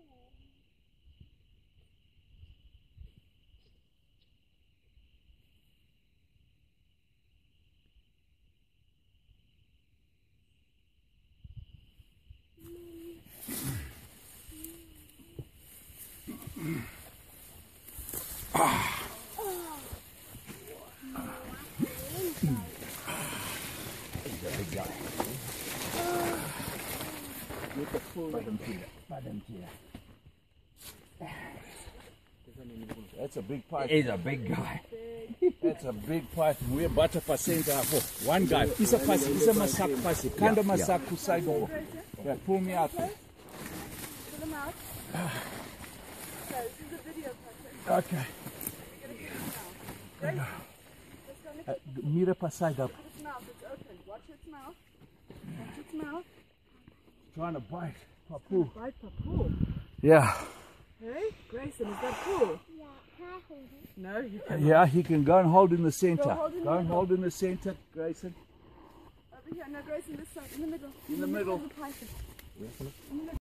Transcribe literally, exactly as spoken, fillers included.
That's a big python. He's a big guy. That's a big python. We're about to percent for one guy. He's a pasi, he's a masak pasi. Kind of masak to side over. Yeah, pull me out. Pull him out. Okay, this is a video pattern. Okay. Grace, Uh, Mira pa side up. its mouth, it's open. Watch its mouth. Watch its mouth. Trying to bite. Papu. Bite Papu. Yeah. Hey, Grayson, is that cool? No, you can. Yeah, he can go and hold in the center. Go hold in the Go and middle. hold in the center, Grayson. Over here, no, Grayson, this side, in the middle. In the middle. of the python. In the